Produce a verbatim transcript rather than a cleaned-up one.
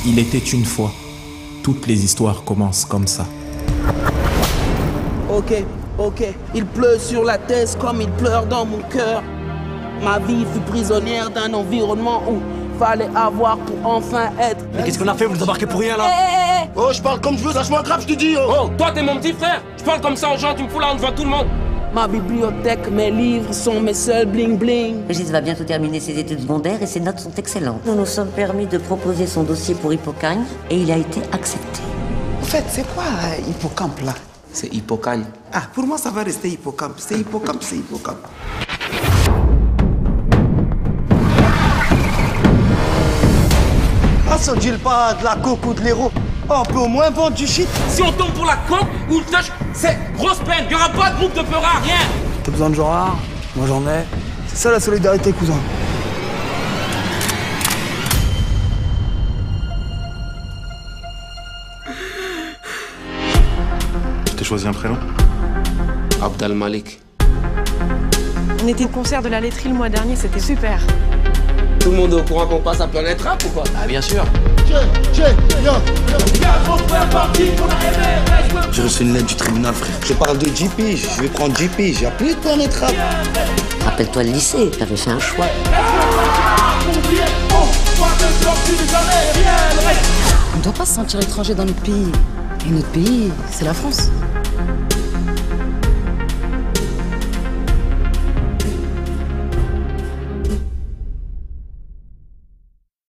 Il était une fois. Toutes les histoires commencent comme ça. Ok, ok. Il pleut sur la thèse comme il pleure dans mon cœur. Ma vie fut prisonnière d'un environnement où fallait avoir pour enfin être. Mais qu'est-ce qu'on a fait? Vous nous embarquez pour rien là? Hey, hey, hey. Oh, je parle comme je veux, lâche-moi un crap, je te dis. Oh, Oh, toi t'es mon petit frère. Je parle comme ça aux gens, tu me fous là devant tout le monde. Ma bibliothèque, mes livres sont mes seuls bling bling. Régis va bientôt terminer ses études secondaires et ses notes sont excellentes. Nous nous sommes permis de proposer son dossier pour Hippocagne et il a été accepté. En fait, c'est quoi euh, Hippocampe là? C'est Hippocagne. Ah, pour moi, ça va rester Hippocampe. C'est Hippocampe, c'est Hippocampe. ah, ça deal pas de la coke ou de l'héros. Oh, on peut au moins vendre du shit. Si on tombe pour la coque ou le touch, c'est grosse peine. Y aura pas de groupe de peuras, rien. T'as besoin de gens rares? Moi j'en ai. C'est ça la solidarité, cousin. Je t'ai choisi un prénom? Abdel Malik. On était au concert de la laiterie le mois dernier, c'était super. Tout le monde est au courant qu'on passe à Planète Rap ou quoi? Ah bien sûr. J'ai reçu une lettre du tribunal, frère. Je parle de J P, je vais prendre J P, j'ai appelé Planète Rap. Rappelle-toi le lycée, t'avais fait un choix. On ne doit pas se sentir étranger dans notre pays. Et notre pays, c'est la France.